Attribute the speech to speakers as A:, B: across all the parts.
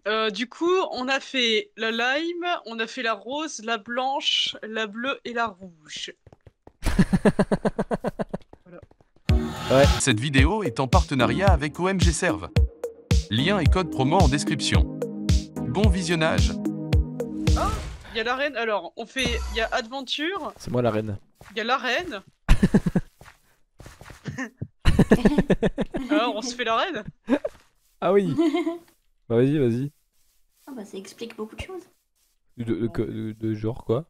A: Du coup, on a fait la lime, on a fait la rose, la blanche, la bleue et la rouge. Voilà.
B: Ouais.
C: Cette vidéo est en partenariat avec OMG Serve. Lien et code promo en description. Bon visionnage.
A: Ah, il y a l'arène. Alors, on fait. Il y a Adventure,
B: C'est moi la reine.
A: il y a l'arène. Alors, on se fait l'arène.
B: Ah oui. Bah vas-y, vas-y.
D: Ah bah ça explique beaucoup de choses.
B: De genre quoi?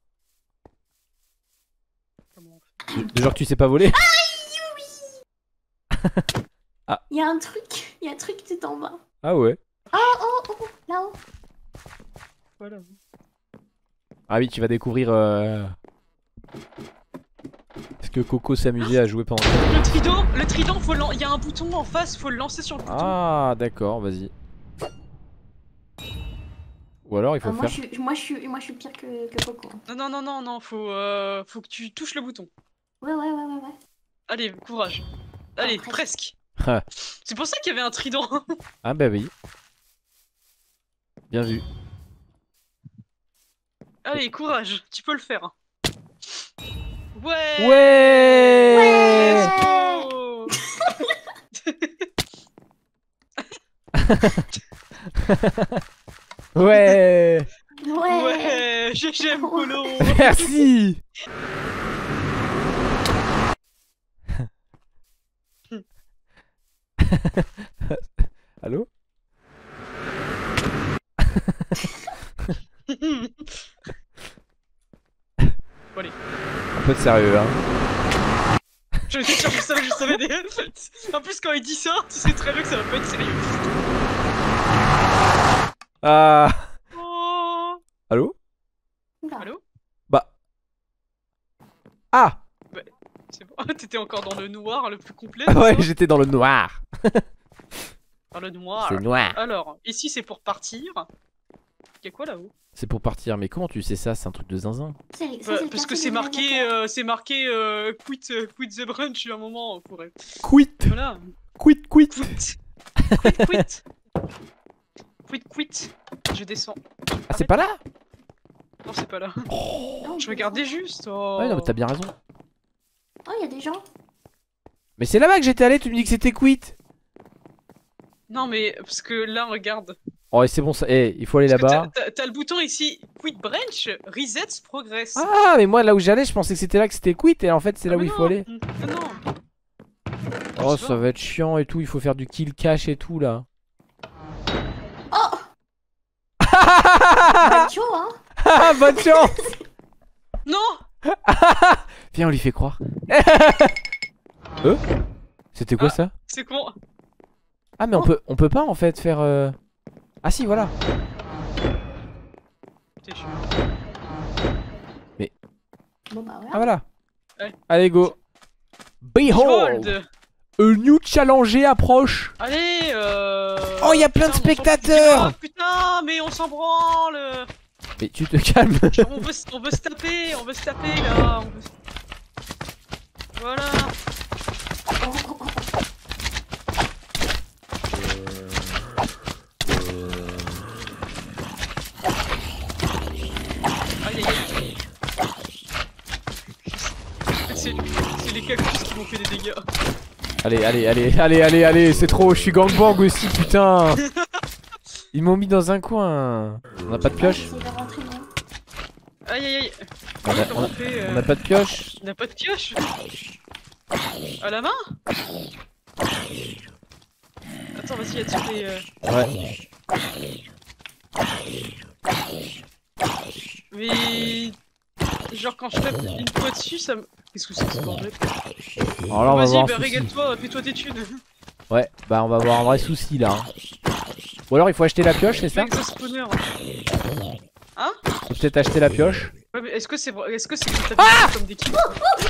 A: Comment on fait
B: De genre que tu sais pas voler?
D: Il y a un truc tout en bas.
B: Ah ouais.
D: Oh, là-haut.
A: Voilà.
B: Ah oui, tu vas découvrir ce que Coco s'amusait à jouer pendant.
A: Le trident, il y a un bouton en face, faut le lancer sur le bouton.
B: Ah d'accord, vas-y. Ou alors il faut
D: moi,
B: faire.
D: moi je suis pire que Coco.
A: Non, faut que tu touches le bouton.
D: Ouais.
A: Allez, courage. Allez,
D: presque.
A: presque. C'est pour ça qu'il y avait un trident.
B: Ah bah oui. Bien vu.
A: Allez, courage, tu peux le faire. Ouais.
B: Ouais.
A: Oh.
B: Ouais.
A: Ouais, j'aime Polo.
B: Merci. Allô?
A: Bon, allez.
B: Un peu de sérieux hein.
A: Je suis sûr que je savais des... En plus, quand il dit ça, tu sais très bien que ça va pas être sérieux.
B: Ah.
A: Oh.
B: Allô?
D: Oula.
A: Allô?
B: Bah. Ah.
A: C'est bon. T'étais encore dans le noir le plus complet.
B: Ah ouais,
A: ça
B: j'étais dans le noir.
A: Dans le noir.
B: C'est noir.
A: Alors, ici c'est pour partir. Y'a quoi là-haut?
B: C'est pour partir, mais comment tu sais ça? C'est un truc de zinzin.
A: Parce que c'est marqué, quit the brunch à un moment, on pourrait.
B: Quit.
A: Voilà.
B: Quit.
A: Quit. Quit. Je descends.
B: Ah c'est pas là?
A: Non, c'est pas là.
D: Non,
A: Je regardais juste. Oh.
B: Ouais non mais t'as bien raison.
D: Oh, il y a des gens.
B: Mais c'est là-bas que j'étais allé, tu me dis que c'était quit.
A: Non, mais parce que là, regarde.
B: Oh et c'est bon ça, eh, il faut aller là-bas.
A: T'as le bouton ici, quit branch, resets progress.
B: Ah mais moi là où j'allais, je pensais que c'était là que c'était quit et en fait c'est là où il faut aller.
A: Non.
B: Oh ça va être chiant et tout, il faut faire du kill cash et tout là.
D: Oh. Bah, chaud, hein.
B: Ah bonne chance.
A: Non.
B: Viens on lui fait croire. C'était quoi ça?
A: C'est con.
B: Ah mais on peut pas en fait faire Ah si voilà.
A: T'es chiant.
B: Mais
D: Bon bah voilà.
B: ah voilà.
A: Ouais.
B: Allez go. Behold.
A: Gold.
B: A new challenger approche.
A: Allez,
B: Oh y'a plein de spectateurs.
A: Ah, putain, mais on s'en branle.
B: Mais tu te calmes.
A: On veut se taper, là. Voilà. Aïe. C'est les cactus qui m'ont fait des dégâts.
B: Allez, c'est trop, je suis gangbang aussi, putain. Ils m'ont mis dans un coin. On a pas de pioche?
D: J'essaie de rentrer, non.
A: Aïe.
B: On a pas de pioche?
A: On n'a pas de pioche. À la main. Attends, vas-y, attire les...
B: Ouais.
A: Mais... Genre quand je tape une fois dessus, ça me... Qu'est-ce que c'est que ce bordel?
B: Alors là on va voir
A: Vas-y,
B: un
A: bah
B: souci.
A: régale-toi, fais-toi des thunes.
B: Ouais, bah on va avoir un vrai souci là. Ou alors il faut acheter la pioche, c'est ça?
A: Exospawner. Hein?
B: Faut peut-être acheter la pioche.
A: Ouais, mais est-ce que c'est comme des kills?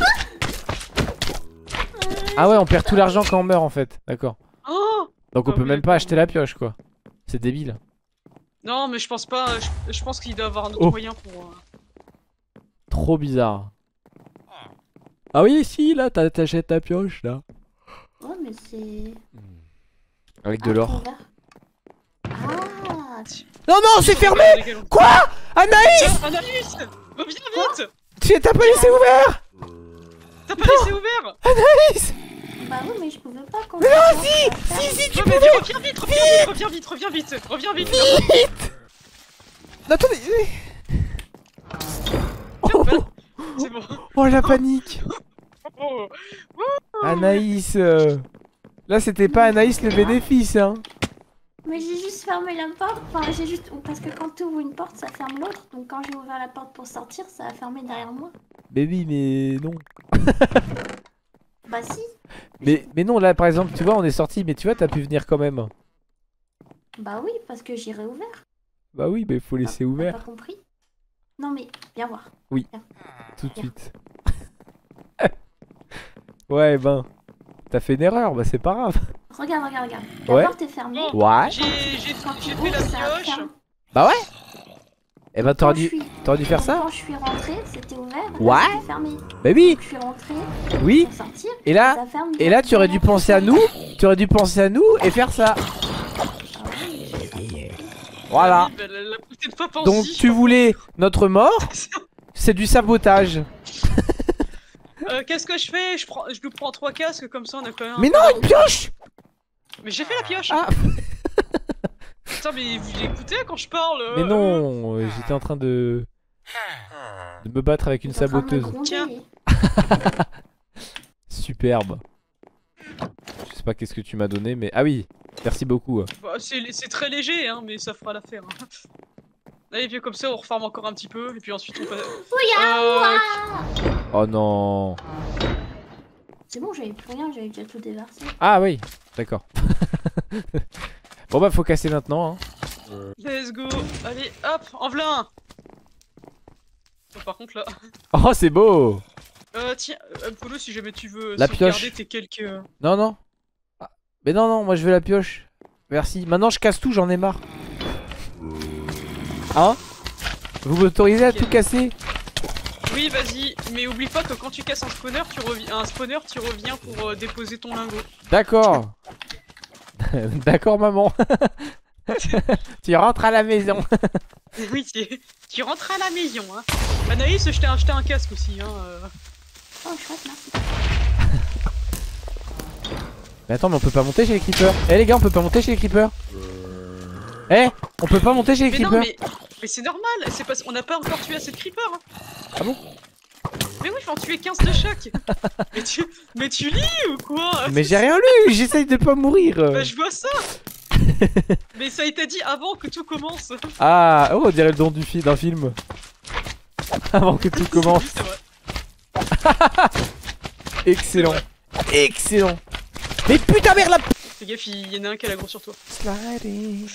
B: Ah ouais, on perd tout l'argent quand on meurt en fait. D'accord.
A: Oh!
B: Donc on
A: Ah
B: peut
A: oui,
B: même pas
A: d'accord.
B: acheter la pioche quoi. C'est débile.
A: Non, mais je pense pas. Je pense qu'il doit avoir un autre
B: Oh.
A: moyen pour.
B: Trop bizarre. Ah oui, si, là, t'achètes ta pioche là.
D: Oh, mais c'est.
B: Avec de l'or.
D: Ah!
B: Non, non, c'est fermé. Quoi? Anaïs!
A: Tiens, Anaïs! Reviens vite!
B: T'as pas laissé ouvert?
A: T'as pas laissé ouvert!
B: Anaïs!
D: Bah oui, mais je pouvais pas quand
B: Mais non, si, tu
A: Non,
B: peux
A: mais
B: pas.
A: reviens vite, reviens vite, reviens vite!
B: Vite! Attendez. Oh,
A: C'est bon.
B: oh, la panique.
A: Oh.
B: Anaïs. Là, c'était pas Anaïs le bénéfice, hein.
D: Mais j'ai juste fermé la porte. Enfin, j'ai juste. Parce que quand tu ouvres une porte, ça ferme l'autre. Donc quand j'ai ouvert la porte pour sortir, ça a fermé derrière moi.
B: Baby, mais non.
D: Bah si.
B: Mais non, là, par exemple, tu vois, on est sorti, mais tu vois, t'as pu venir quand même.
D: Bah oui, parce que j'ai réouvert.
B: Bah oui, mais il faut laisser
D: T'as
B: ouvert.
D: pas compris? Non mais, viens voir.
B: Tout de suite. Ouais, ben. T'as fait une erreur, bah c'est pas grave.
D: Regarde.
B: Ouais.
D: La porte est fermée.
B: Ouais.
A: J'ai
D: Quand tu
A: fait la
D: ouvres, ça
A: pioche.
D: ferme.
B: Bah ouais. Eh ben,
D: Quand
B: t'aurais dû faire ça.
D: Quand je suis rentrée, c'était ouvert. Là,
B: Ouais.
D: c'était fermé.
B: Bah oui,
D: Je suis rentrée
B: oui.
D: pour sortir.
B: Et là,
D: Ça ferme
B: et là, tu aurais dû
D: derrière
B: penser à nous. Tu aurais dû penser à nous et faire ça. Voilà.
A: Oui, bah, la prochaine fois, pense-y.
B: Donc, tu voulais notre mort. C'est du sabotage.
A: Qu'est-ce que je fais? Je nous prends 3 casques, comme ça on a quand même.
B: Mais non, une pioche.
A: Mais j'ai fait la pioche!
B: Ah.
A: Putain, mais vous écoutez quand je parle?
B: Mais non, j'étais en train de me battre avec une
D: T'es en train de me
B: saboteuse.
D: gronder.
A: Tiens.
B: Superbe. Je sais pas qu'est-ce que tu m'as donné, mais ah oui, merci beaucoup.
A: Bah, c'est très léger, hein, mais ça fera l'affaire. Hein. Allez, viens comme ça, on refarme encore un petit peu, et puis ensuite on passe.
B: Oh non.
D: C'est bon, j'avais plus rien, j'avais déjà tout déversé.
B: Ah oui, d'accord. Bon bah faut casser maintenant. Hein.
A: Let's go! Allez, hop, en v'là un! Oh, par contre là.
B: Oh c'est beau.
A: Tiens, Polo, si jamais tu veux
B: La
A: sauvegarder
B: pioche.
A: tes quelques.
B: Non non. Ah, mais non, moi je veux la pioche. Merci. Maintenant je casse tout, j'en ai marre. Hein? Vous m'autorisez à
A: Ok.
B: tout casser?
A: Oui, vas-y, mais oublie pas que quand tu casses un spawner, tu reviens pour déposer ton lingot.
B: D'accord. D'accord maman. Tu rentres à la maison.
A: Oui, tu rentres à la maison, hein. Anaïs, je t'ai acheté un casque aussi, hein.
D: Oh, chouette, merci.
B: Mais attends, mais on peut pas monter chez les creepers. Eh les gars, on peut pas monter chez les creepers. Eh, on peut pas monter chez les
A: Mais non,
B: creepers.
A: mais c'est normal, c'est parce qu'on n'a pas encore tué assez de creepers. Hein.
B: Ah bon?
A: Mais oui, il faut en tuer 15 de chaque. mais tu lis ou quoi?
B: Mais j'ai rien lu, j'essaye de pas mourir.
A: Bah, je vois ça. Mais ça a été dit avant que tout commence.
B: Ah, oh, on dirait le don d'un film. Avant que tout commence.
A: Oui, c'est vrai.
B: Excellent. Excellent. Mais putain merde la...
A: Fais gaffe, il y en a un qui a la grosse sur toi.
B: Sliding.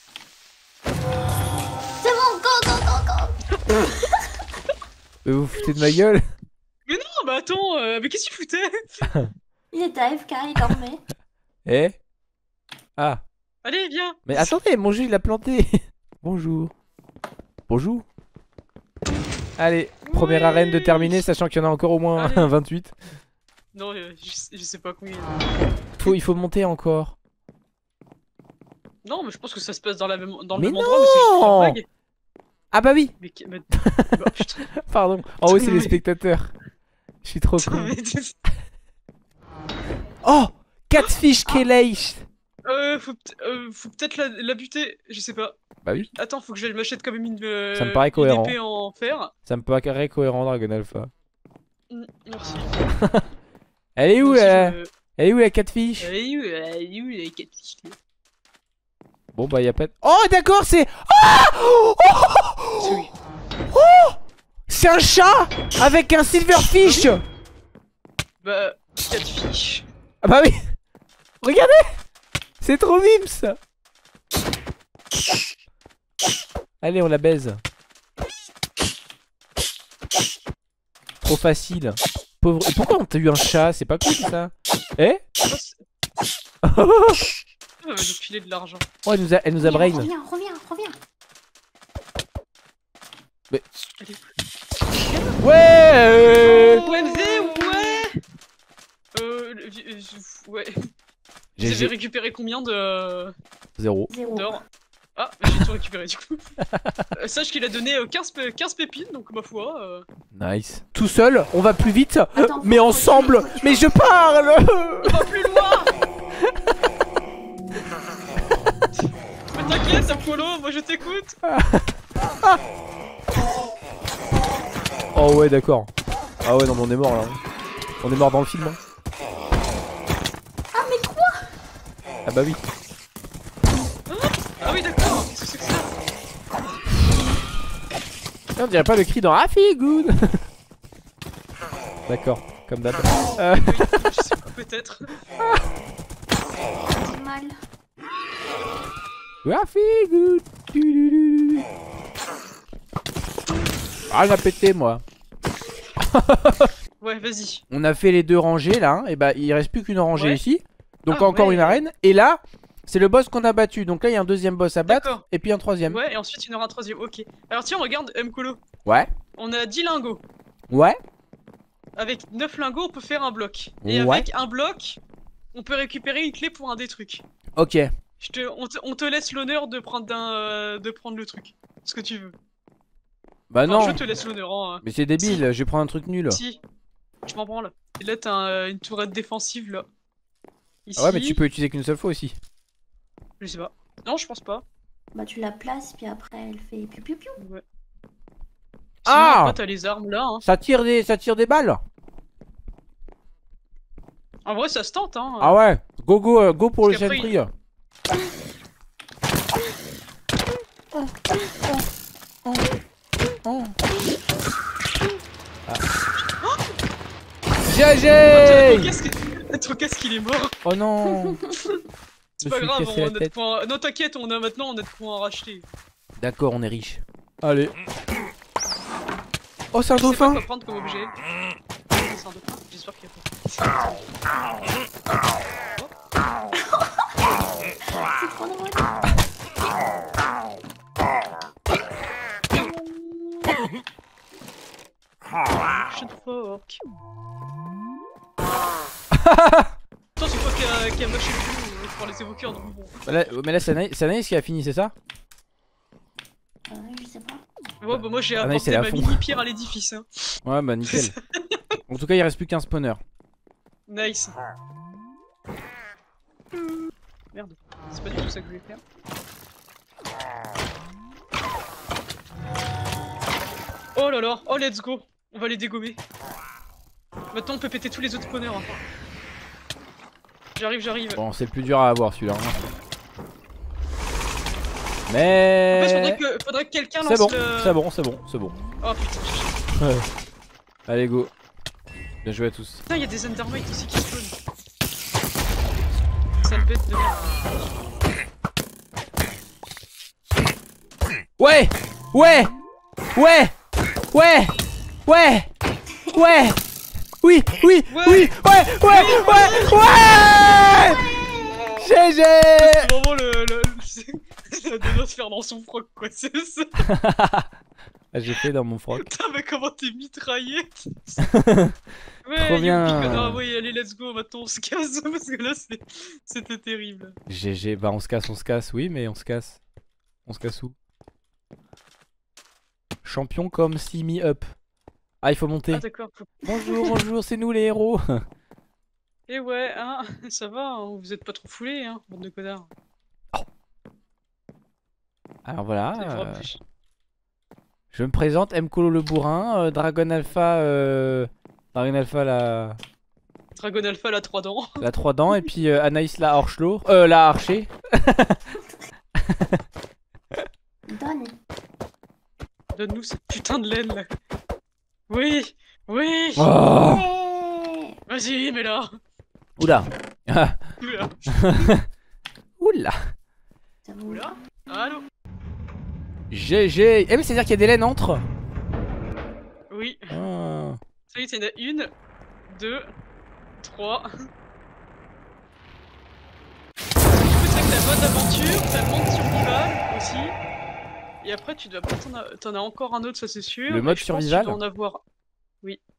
D: C'est bon, go.
B: Mais vous vous foutez de ma gueule?
A: Mais non, bah attends, mais qu'est-ce que tu foutais?
D: Il était AFK, il dormait.
B: Eh? Ah.
A: Allez, viens.
B: Mais attendez, mon jeu il a planté. Bonjour. Bonjour. Allez, première
A: Ouais.
B: arène de terminer, sachant qu'il y en a encore au moins
A: Allez.
B: 28.
A: Non, je sais pas combien.
B: Il faut monter encore.
A: Non, mais je pense que ça se passe dans le
B: Mais
A: même endroit, mais c'est juste
B: non.
A: une vague.
B: Ah bah oui,
A: Mais bah, putain,
B: pardon. En haut c'est les
A: Mais-
B: spectateurs. Je suis trop con.
A: mais-
B: Oh, Catfish Kelleish.
A: faut peut-être la buter, je sais pas.
B: Bah oui,
A: Attends, faut que je m'achète quand même une,
B: Ça me paraît
A: une
B: cohérent.
A: épée en fer.
B: ça me paraît cohérent Dragon Alpha.
A: Merci.
B: Elle est où
A: Donc, si
B: la...
A: je-
B: Elle est où la Catfish?
A: Elle est où les catfish?
B: Bon bah y a pas de... Oh d'accord c'est... Ah oh,
A: Oui.
B: c'est un chat avec un silverfish.
A: Bah, catfish.
B: Ah bah oui. Regardez. C'est trop mims. Allez on la baise. Trop facile. Pauvre... Et pourquoi on t'a eu un chat? C'est pas cool ça. Eh?
A: Elle va nous filer de l'argent.
B: Oh elle nous a brain.
D: Reviens.
A: Allez.
B: Ouais
A: OMZ, ouais. Ouais. Vous
B: J'ai
A: avez récupéré combien de
B: 0.
D: 0.
A: d'or? Ah, j'ai tout récupéré du coup. Sache qu'il a donné 15 pépines, donc ma foi.
B: Nice. Tout seul, on va plus vite,
D: Attends,
B: mais
D: faut-
B: ensemble.
D: faut-
B: Mais je parle.
A: On va plus loin. Mais t'inquiète, Apollo, moi je t'écoute.
B: Oh ouais, d'accord. Ah ouais, non, mais on est mort là. On est mort dans le film. Hein.
D: Ah, mais quoi?
B: Ah bah oui.
A: Ah oui, d'accord, qu'est-ce que c'est que ça?
B: On dirait pas le cri dans Happy Good. D'accord, comme d'hab.
A: Oui, je sais pas, peut-être.
D: C'est mal.
B: Happy Good. Ah, j'ai pété moi.
A: Ouais, vas-y.
B: On a fait les 2 rangées là, hein, et bah il reste plus qu'une rangée
A: Ouais.
B: ici. Donc
A: Ah,
B: encore
A: ouais.
B: une arène. Et là, c'est le boss qu'on a battu. Donc là, il y a un deuxième boss à battre.
A: D'accord.
B: Et puis un troisième.
A: Ouais, et ensuite il y en aura un troisième, ok. Alors tiens, regarde, Mkolo.
B: Ouais.
A: On a 10 lingots.
B: Ouais.
A: Avec 9 lingots, on peut faire un bloc. Et
B: Ouais.
A: avec un bloc, on peut récupérer une clé pour un des trucs.
B: Ok.
A: On te laisse l'honneur de prendre le truc. Ce que tu veux.
B: Bah
A: Enfin,
B: non.
A: je te laisse l'honneur, hein.
B: Mais c'est débile, je vais prendre un truc nul.
A: Si, je m'en branle. Et là, t'as une tourette défensive, là. Ici.
B: Ah ouais, mais tu peux utiliser qu'une seule fois aussi.
A: Je sais pas. Non, je pense pas.
D: Bah, tu la places, puis après, elle fait piou piou piou.
A: Ouais. Sinon,
B: Ah
A: après, t'as les armes, là. Hein.
B: Ça tire des balles.
A: En vrai, ça se tente, hein.
B: Ah ouais. Go pour le
A: Parce qu'après,
B: sentry. Oh. Ah. GG.
A: Ton casque, il est mort.
B: Oh non.
A: C'est
B: Je
A: pas
B: me suis
A: grave,
B: cassé
A: on
B: la
A: a de
B: tête.
A: quoi... Non, t'inquiète, maintenant, on a de quoi en racheter.
B: D'accord, on est riche. Allez. Oh, c'est un
A: Je sais pas
B: dauphin.
A: quoi prendre comme objet. C'est un dauphin. J'espère qu'il y a pas.
D: C'est trop drôle.
A: Prochaine fork. Attends, c'est quoi qui a moché le coup pour les évoqueurs, donc bon.
B: Mais là, c'est Anaïs qui a fini, c'est ça?
D: Je sais pas.
A: Ouais, bah moi j'ai
B: Ah, Anaïs,
A: apporté
B: elle est à
A: ma
B: fond.
A: mini-pierre à l'édifice. Hein.
B: Ouais, bah nickel. En tout cas, il reste plus qu'un spawner.
A: Nice. Merde, c'est pas du tout ça que je voulais faire. Oh là là, oh let's go. On va les dégommer. Maintenant on peut péter tous les autres spawners. Hein. J'arrive.
B: Bon, c'est le plus dur à avoir celui-là. Hein. Mais.
A: En fait, faudrait que quelqu'un
B: C'est
A: lance
B: bon,
A: le...
B: c'est bon.
A: Oh putain.
B: Ouais. Allez, go. Bien joué à tous.
A: Putain, y'a des Endermites aussi qui spawnent. Sale bête de merde.
B: Ouais. Oui. GG.
A: C'est vraiment ça doit se faire dans son froc, quoi, c'est ça.
B: Ah, j'ai fait dans mon froc.
A: Putain, mais comment t'es mitraillé. Ouais,
B: Trop bien.
A: youpi, ah oui, allez, let's go, maintenant on se casse, parce que là, c'était terrible.
B: GG, bah on se casse, oui, mais on se casse. On se casse où? Champion comme See Me Up. Ah, il faut monter.
A: Ah d'accord.
B: Bonjour, c'est nous les héros.
A: Et ouais, hein, ça va, hein, vous êtes pas trop foulés, hein, bande de connards.
B: Alors voilà.
A: Ça fera plus.
B: Je me présente, Mkolo le bourrin, Dragon Alpha la
A: Dragon Alpha, la 3 dents.
B: 3 dents, et puis Anaïs la la archer.
D: Donne.
A: Donne-nous cette putain de laine là. Oui.
B: Oh.
D: Ouais.
A: Vas-y, mets là.
B: Oula.
A: Oula.
B: Oula.
D: Ça vous...
A: Oula. Allô.
B: GG. Eh mais c'est à dire qu'il y a des laines entre.
A: Oui.
B: Ah.
A: Ça y est, il y en a une, 2, 3. Du coup, c'est que t'as mode aventure, t'as le monde survival aussi. Et après, tu dois pas t'en as encore un autre, ça c'est sûr.
B: Le
A: Et
B: mode
A: je pense que
B: survival
A: tu dois en avoir. Oui.